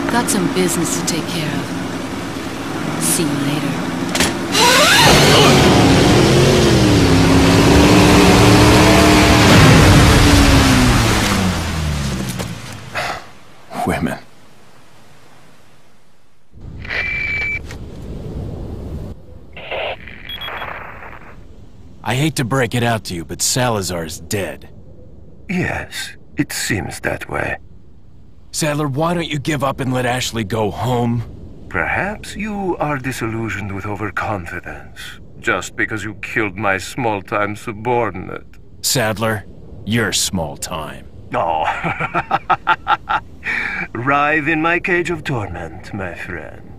Got some business to take care of. See you later. Women. I hate to break it out to you, but Salazar's dead. Yes, it seems that way. Sadler, why don't you give up and let Ashley go home? Perhaps you are disillusioned with overconfidence, just because you killed my small-time subordinate. Sadler, you're small time. Oh. Writhe in my cage of torment, my friend.